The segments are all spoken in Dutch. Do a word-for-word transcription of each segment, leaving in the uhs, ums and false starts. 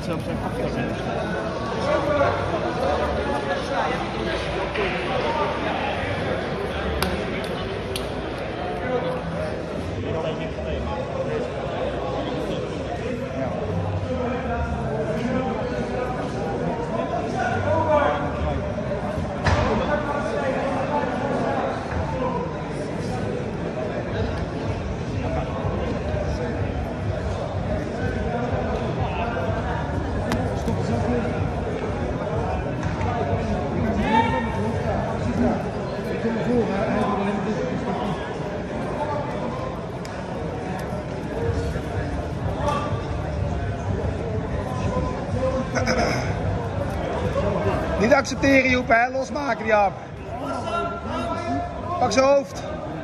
ze op zijn pakje zijn. Niet accepteren, Joep, hè? Losmaken die af. Pak zijn hoofd.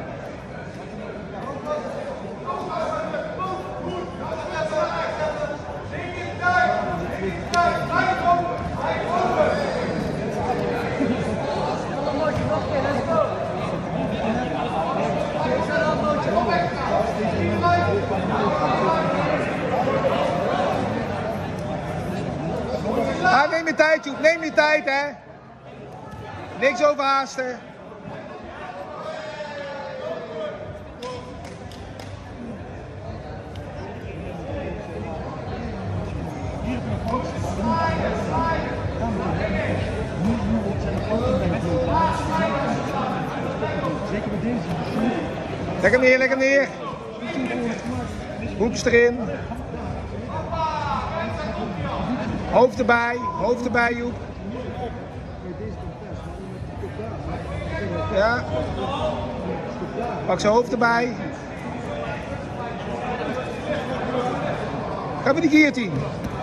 Ah, neem je tijd, Joep. Neem je tijd, hè. Niks overhaasten. Leg hem neer, leg hem neer. Hoekjes erin. Hoofd erbij, hoofd erbij, Joep. Ja. Pak zijn hoofd erbij. Ga met die guillotine.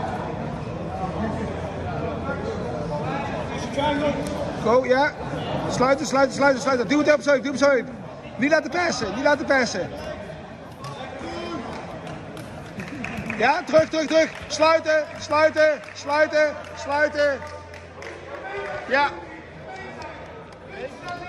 Go, ja. Sluiten, sluiten, sluiten, sluiten. Duw het op zo, duw het zo. Niet laten persen, niet laten persen. Ja, terug, terug, terug. Sluiten, sluiten, sluiten, sluiten. Ja.